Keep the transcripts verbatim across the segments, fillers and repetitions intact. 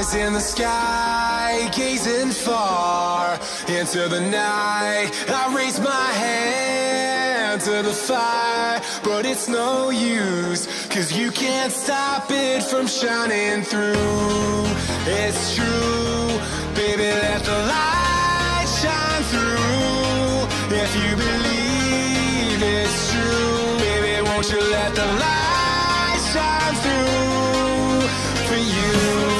In the sky, gazing far into the night, I raise my hand to the fire, but it's no use, cause you can't stop it from shining through. It's true, baby, let the light shine through. If you believe it's true, baby, won't you let the light shine through for you.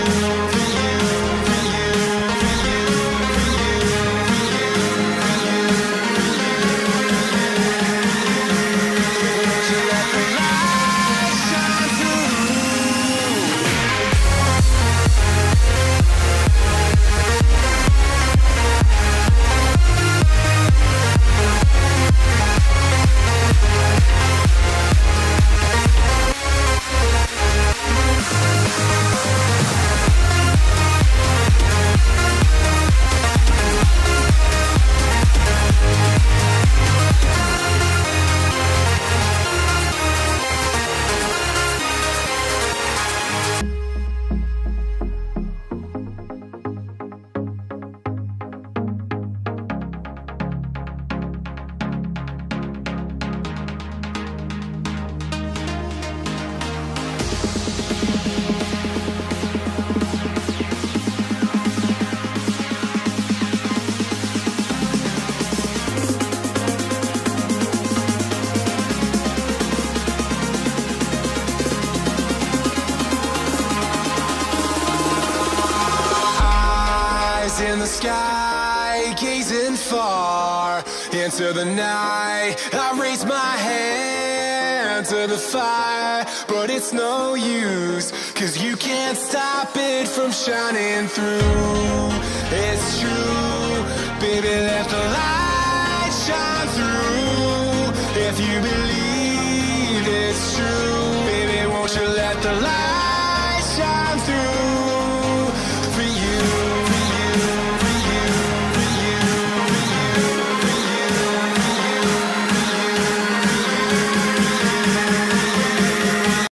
In the sky, gazing far into the night, I raise my hand to the fire, but it's no use, cause you can't stop it from shining through. It's true, baby, let the light shine through. If you believe it's true, baby, won't you let the light